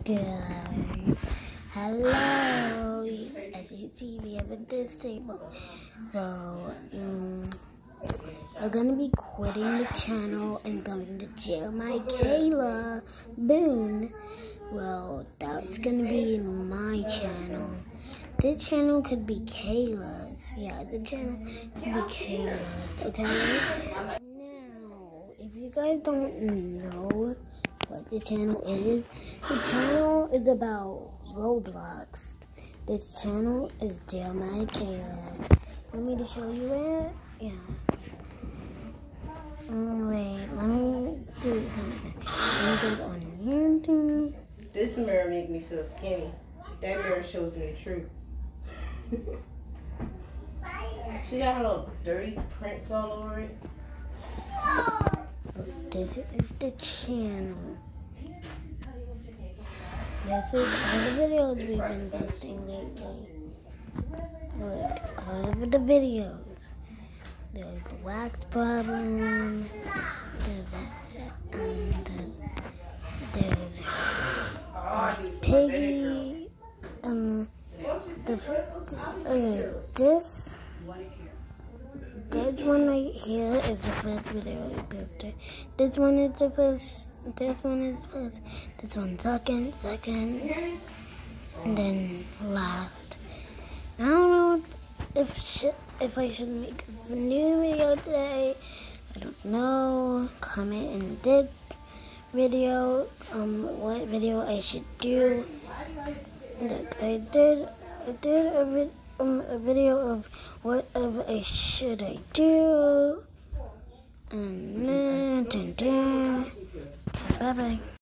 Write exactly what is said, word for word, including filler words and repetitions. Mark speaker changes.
Speaker 1: guys, hello. As you see, we have a this table. So, um, we're gonna be quitting the channel and going to jail. My Kayla Boone. Well, that's gonna be my channel. This channel could be Kayla's. Yeah, the channel could be Kayla's. Okay. Now, if you guys don't know what the channel is, the channel is about Roblox. This channel is Jail My Kayla. Want me to show you it? Yeah. Oh, wait, let me do something. Let me go on YouTube.
Speaker 2: This mirror make me feel skinny. That mirror shows me the truth. She got her little dirty prints all over it.
Speaker 1: This is the channel. This is all the videos we've been posting lately. Look, all of the videos. There's the wax problem. There's, um, there's, there's Piggy. Um, the, okay, this, this one right here is the first video we posted. This one is the first. This one is first. This one second, second, and then last. I don't know if sh if I should make a new video today. I don't know. Comment in this video um what video I should do. Look, I did I did a, vid, um, a video of whatever I should I do. And then, dun, dun. Bye bye.